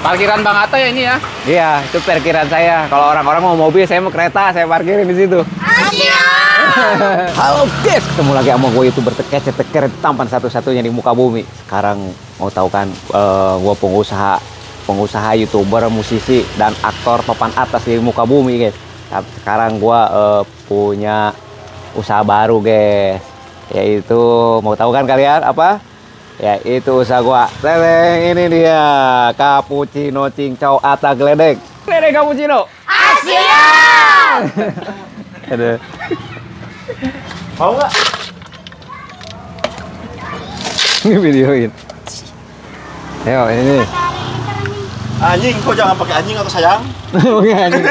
Parkiran Bang Atta ya ini ya? Iya, itu parkiran saya. Kalau orang-orang mau mobil, saya mau kereta, saya parkirin di situ. Halo guys, ketemu lagi sama gue YouTuber teker tampan satu-satunya di muka bumi. Sekarang mau tahu kan, gue pengusaha YouTuber, musisi dan aktor papan atas di muka bumi guys. Sekarang gue punya usaha baru guys, yaitu mau tahu kan kalian apa? Ya itu usaha gua. Leleng, ini dia cappuccino cincau Atta geledek. Geledek cappuccino. Asia. Aduh. Mau nggak? Ini videoin. Ayo ini. Anjing, kok jangan pakai anjing atau sayang? Pakai anjing.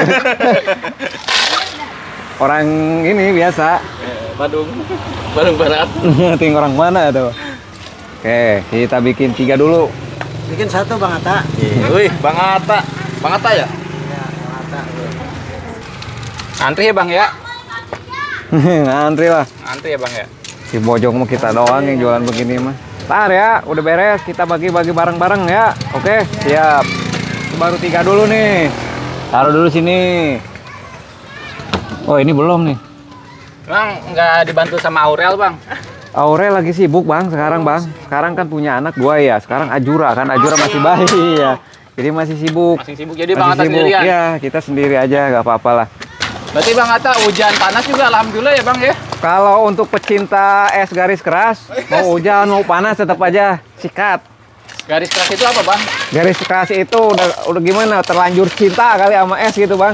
Orang ini biasa. Badung Barat. Ting orang mana tuh? Oke, kita bikin 3 dulu. Bikin satu Bang Atta. Wih, Bang Atta. Bang Atta ya? Iya, Bang Atta. Antri ya Bang ya? Ngantri lah. Antri ya Bang ya? Si Bojong mau kita doang yang jualan begini mah. Ntar ya, udah beres. Kita bagi-bagi bareng-bareng ya. Oke, siap. Itu baru 3 dulu nih. Taruh dulu sini. Oh, ini belum nih. Bang, nggak dibantu sama Aurel Bang? Aurel lagi sibuk Bang, sekarang Bang. Sekarang kan punya anak 2 ya. Sekarang Ajura kan, Ajura masih bayi ya. Jadi masih sibuk. Masih sibuk, jadi Bang Atta sendirian? Iya, kita sendiri aja, nggak apa-apa lah. Berarti Bang Atta hujan panas juga alhamdulillah ya Bang ya? Kalau untuk pecinta es garis keras, mau hujan mau panas tetap aja sikat. Garis keras itu apa Bang? Garis keras itu udah gimana? Terlanjur cinta kali sama es gitu Bang.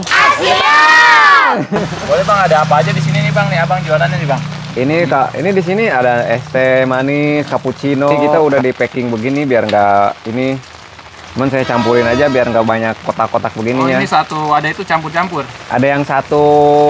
Boleh Bang, ada apa aja di sini nih Bang? Nih Abang jualannya nih Bang. Ini di sini ada es teh manis, cappuccino. Ini kita udah di packing begini biar nggak ini. Cuman saya campurin aja biar nggak banyak kotak-kotak begininya. Oh, ini satu ada itu campur-campur. Ada yang satu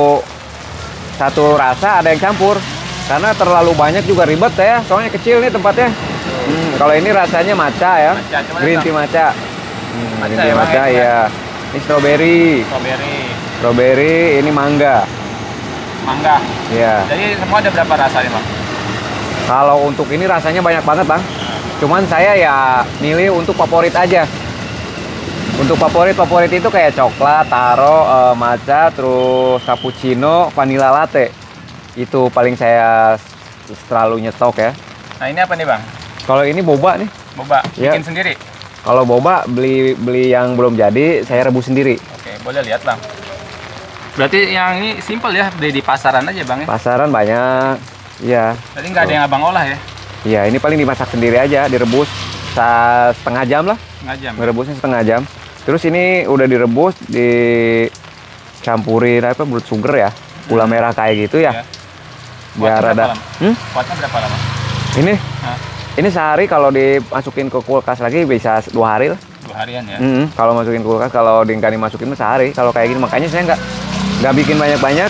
rasa, ada yang campur. Karena terlalu banyak juga ribet ya. Soalnya kecil nih tempatnya. Kalau ini rasanya matcha ya. Green tea matcha. Green tea matcha ya. Ini strawberry. Strawberry, ini mangga. Mangga. Ya. Jadi semua ada berapa rasa nih Bang? Kalau untuk ini rasanya banyak banget Bang. Cuman saya ya milih untuk favorit aja. Untuk favorit itu kayak coklat, taro, matcha, terus cappuccino, vanilla latte. Itu paling saya selalu nyetok ya. Nah ini apa nih Bang? Kalau ini boba nih. Boba, Ya. bikin sendiri? Kalau boba beli yang belum jadi, saya rebus sendiri. Oke, boleh lihat Bang. Berarti yang ini simpel ya, beli di pasaran aja Bang ya? Pasaran banyak. Iya. Jadi nggak ada yang Abang olah ya? Iya, ini paling dimasak sendiri aja, direbus setengah jam lah. Setengah jam? Merebusnya setengah jam. Terus ini udah direbus, dicampurin apa brown sugar ya, gula merah kayak gitu ya. Biar ada. Kuatnya berapa lama? Ini? Hah? Ini sehari, kalau dimasukin ke kulkas lagi bisa 2 hari lah. 2 harian ya? Kalau masukin kulkas, kalau nggak dimasukin mah sehari. Kalau kayak gini, makanya saya nggak bikin banyak-banyak.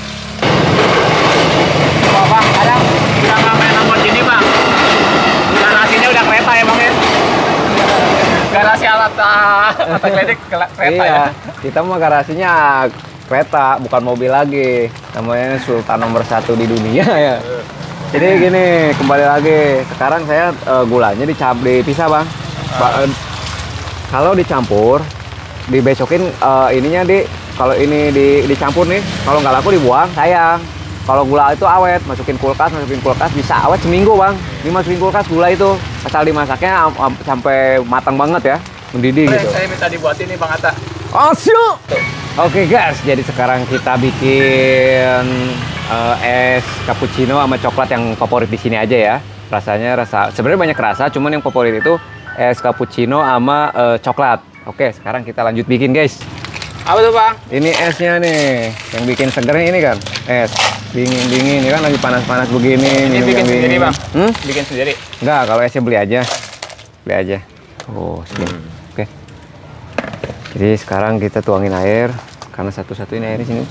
Oh Bang, kadang udah nggak main Lamborghini Bang. Garasinya udah kereta ya Bang ya? Garasi alat geledek kereta Iya, ya? kita mah garasinya kereta, bukan mobil lagi. Namanya Sultan nomor 1 di dunia ya. Jadi gini, kembali lagi. Sekarang saya gulanya dipisah Bang. Kalau dicampur, dibesokin ininya kalau ini dicampur nih, kalau nggak laku dibuang, sayang. Kalau gula itu awet, masukin kulkas bisa awet seminggu Bang. Dimasukin kulkas gula itu, asal dimasaknya sampai matang banget ya, mendidih gitu. Saya minta dibuatin nih Bang Atta. Oh siap. Oke guys, jadi sekarang kita bikin es cappuccino sama coklat yang favorit di sini aja ya. Sebenarnya banyak rasa, cuman yang favorit itu es cappuccino sama coklat. Oke, sekarang kita lanjut bikin guys. Apa tuh Bang? Ini esnya nih, yang bikin segernya ini kan, es dingin, ini kan lagi panas-panas begini. Ini minum bikin yang sendiri dingin. Bang? Bikin sendiri? Enggak, kalau esnya beli aja. Oh, segini. Oke. Jadi sekarang kita tuangin air, karena satu-satunya air di sini.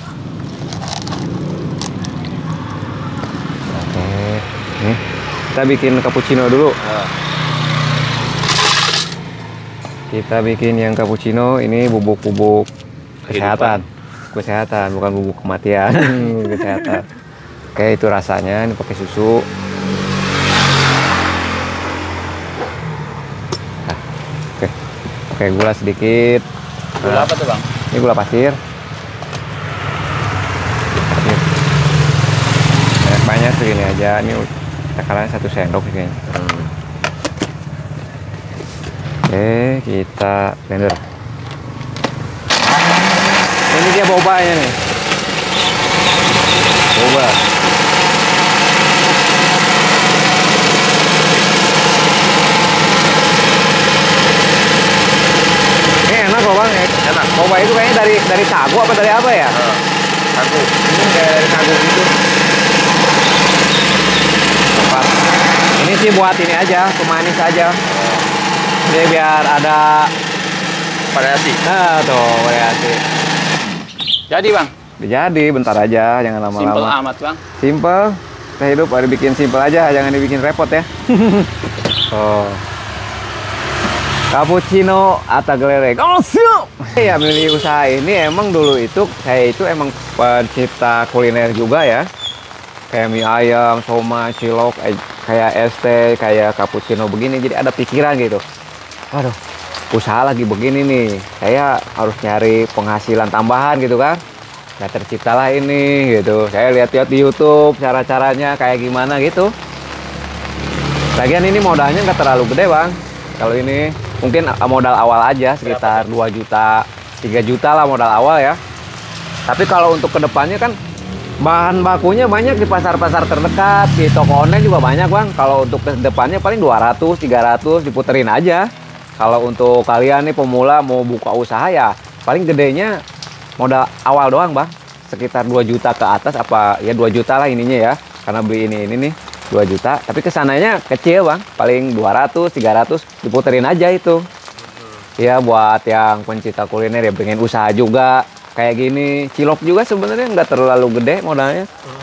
Oke, nih kita bikin cappuccino dulu. Kita bikin yang cappuccino ini bubuk-bubuk kesehatan, bukan bubuk kematian. Kesehatan. Oke, itu rasanya ini pakai susu. Nah, oke. Pakai gula sedikit. Gula apa tuh bang? Ini gula pasir. Banyak segini aja. Ini takarannya 1 sendok kayaknya. Oke, kita blender. Ini dia bobanya nih. Boba. Ini enak loh bang. Enak. Boba itu kayaknya dari sagu apa dari apa ya? Sagu. Ini kayak dari sagu gitu. Tepat. Ini sih buat ini aja, pemanis aja. Jadi biar ada Variasi. nah tuh variasi. Jadi bang. Jadi bentar aja, jangan Simple lama-lama. amat bang. Simple. Kita hidup harus bikin simple aja, jangan dibikin repot ya. Oh. Cappuccino atau gelerek. Oh, siap. Ya milih usaha ini emang dulu itu saya itu emang pencipta kuliner juga ya. Kayak mie ayam, somai, cilok, kayak ST, kayak cappuccino begini. Jadi ada pikiran gitu. Waduh, usaha lagi begini nih. Saya harus nyari penghasilan tambahan gitu kan. Nah terciptalah ini gitu. Saya lihat-lihat di YouTube cara-caranya kayak gimana gitu. Lagian ini modalnya nggak terlalu gede bang. Kalau ini mungkin modal awal aja sekitar 2 juta, 3 juta lah modal awal ya. Tapi kalau untuk kedepannya kan bahan bakunya banyak di pasar-pasar terdekat, di toko online juga banyak bang. Kalau untuk kedepannya paling 200, 300 diputerin aja. Kalau untuk kalian nih pemula mau buka usaha ya paling gedenya modal awal doang bang, sekitar 2 juta ke atas apa ya 2 juta lah ininya ya, karena beli ini nih 2 juta, tapi kesananya kecil bang, paling 200, 300 diputerin aja itu. Ya buat yang pencinta kuliner ya pengen usaha juga kayak gini, cilok juga sebenarnya nggak terlalu gede modalnya.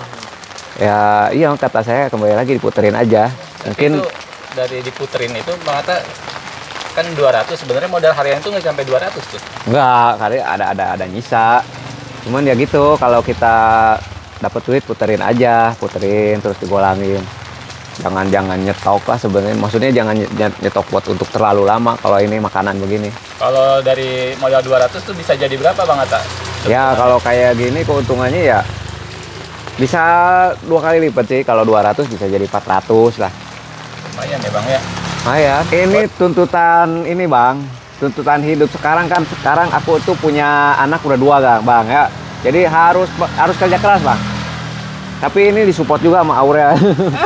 Ya iya kata saya kembali lagi diputerin aja. Mungkin itu dari diputerin itu bang Atta kan 200 sebenarnya modal harian itu nggak sampai 200 tuh. enggak, kali ada nyisa. Cuman ya gitu, kalau kita dapat duit puterin aja, puterin terus digolangin. Jangan nyetok lah sebenarnya. Maksudnya jangan nyetok buat untuk terlalu lama kalau ini makanan begini. Kalau dari modal 200 tuh bisa jadi berapa bang Atta? Ya kalau kayak gini keuntungannya ya bisa 2 kali lipat sih. Kalau 200 bisa jadi 400 lah. Lumayan ya bang ya. Nah ya, ini tuntutan ini bang, tuntutan hidup sekarang kan. Sekarang aku tuh punya anak udah 2 bang ya. Jadi harus kerja keras bang. Tapi ini disupport juga sama Aurea.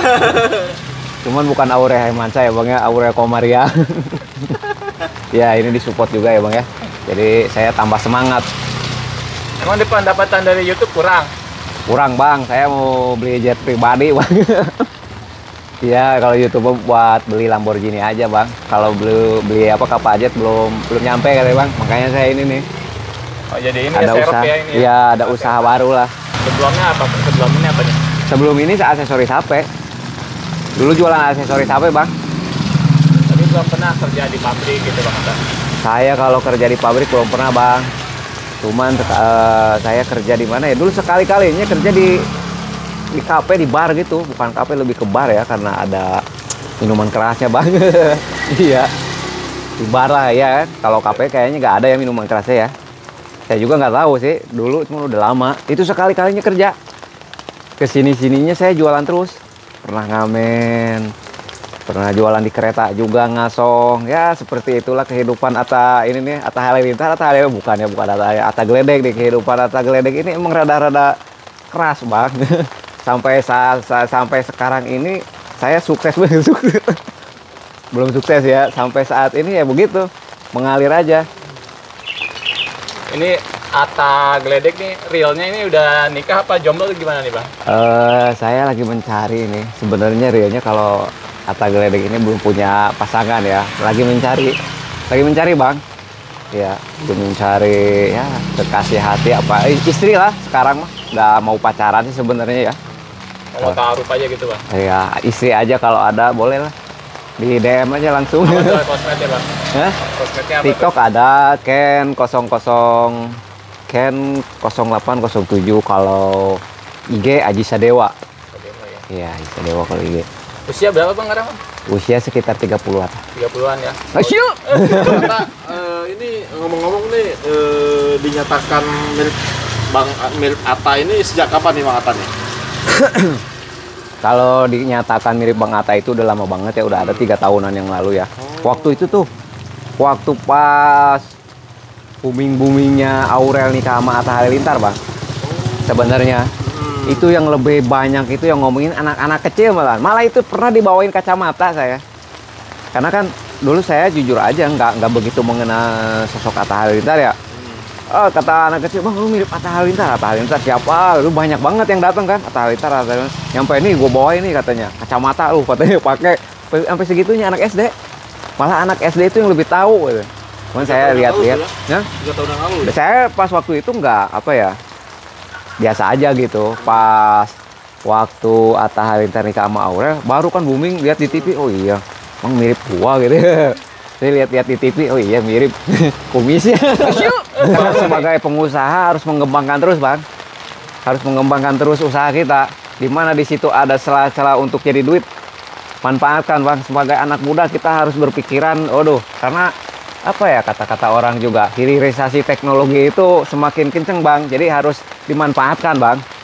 Cuman bukan Aurea Hermansyah ya bang ya, Aurea Komaria. Ya ini disupport juga ya bang ya. Jadi saya tambah semangat. Emang di pendapatan dari YouTube kurang? Kurang bang, saya mau beli jet pribadi bang. Iya kalau YouTube buat beli Lamborghini aja bang. Kalau beli apa kapal jet belum nyampe kali bang. Makanya saya ini nih. Oh jadi ini Ada ya serep usaha, ya ini ya? iya ada usaha baru lah. Sebelumnya apa? Sebelum ini apa nih? Sebelum ini saya aksesoris HP. Dulu jualan aksesoris HP bang. Tapi belum pernah kerja di pabrik gitu bang Atta? Saya kalau kerja di pabrik belum pernah bang. Cuman saya kerja di mana ya? Dulu sekali-kalinya kerja di kafe, di bar gitu. Bukan kafe, lebih ke bar ya, karena ada minuman kerasnya bang. Iya, di bar lah ya. Kalau kafe kayaknya nggak ada ya minuman kerasnya ya. Saya juga nggak tahu sih. Dulu cuma udah lama. Itu sekali-kalinya kerja. Kesini-sininya saya jualan terus. Pernah ngamen, pernah jualan di kereta juga, ngasong. Ya seperti itulah kehidupan Atta ini nih. Atta Halilintar, Atta Halilintar bukan ya, bukan Atta Gledek. Di kehidupan Atta Gledek ini emang rada-rada keras bang. Sampai sekarang ini saya sukses banget. Belum sukses ya. Sampai saat ini ya begitu, mengalir aja. Ini Atta Gledek nih, realnya ini udah nikah apa jomblo atau gimana nih bang? Saya lagi mencari ini. Sebenarnya realnya kalau Atta Gledek ini belum punya pasangan ya. Lagi mencari bang. Ya, belum mencari ya kekasih hati apa istri lah sekarang mah. Nggak mau pacaran sih sebenarnya ya. Mau taruh aja gitu bang? Ya istri aja kalau ada boleh lah. Di DM aja langsung. Apa tuh kosmetnya bang? Hah? Kosmetnya apa TikTok tuh? ada Ken 00 Ken 0807. Kalau IG Aji Sadewa. Demo ya. Iya Aji Sadewa kalau IG. Usia berapa Bang sekarang? Usia sekitar 30-an. 30-an ya. Asyik. Ternyata ini ngomong-ngomong nih dinyatakan milik Atta ini sejak kapan nih Bang Atta nih? Kalau dinyatakan mirip Bang Atta itu udah lama banget ya, udah ada 3 tahunan yang lalu ya. Waktu itu tuh, waktu pas booming-boomingnya Aurel nikah sama Atta Halilintar Bang. Sebenarnya itu yang lebih banyak itu yang ngomongin anak-anak kecil malah. Malah itu pernah dibawain kacamata saya. Karena kan dulu saya jujur aja nggak begitu mengenal sosok Atta Halilintar ya. Oh, kata anak kecil, Bang, lu mirip Atta Halilintar. Atta Halilintar siapa? Lu banyak banget yang datang kan. Atta Halilintar, Atta Halilintar. Nyampe ini gue bawain nih katanya. Kacamata lu katanya pakai sampai segitunya anak SD. Malah anak SD itu yang lebih tahu gitu. Cuman saya lihat-lihat ya. 3 tahun yang lalu ya? Saya pas waktu itu nggak apa ya. Biasa aja gitu. Pas waktu Atta Halilintar nikah sama Aurel, baru kan booming lihat di TV. Oh iya, Bang mirip gua gitu. Saya lihat-lihat di TV, oh iya mirip kumisnya. Karena sebagai pengusaha harus mengembangkan terus Bang. Harus mengembangkan terus usaha kita. Di mana di situ ada celah-celah untuk jadi duit. Manfaatkan Bang. Sebagai anak muda kita harus berpikiran, karena apa ya kata-kata orang juga, hilirisasi teknologi itu semakin kenceng Bang. Jadi harus dimanfaatkan Bang.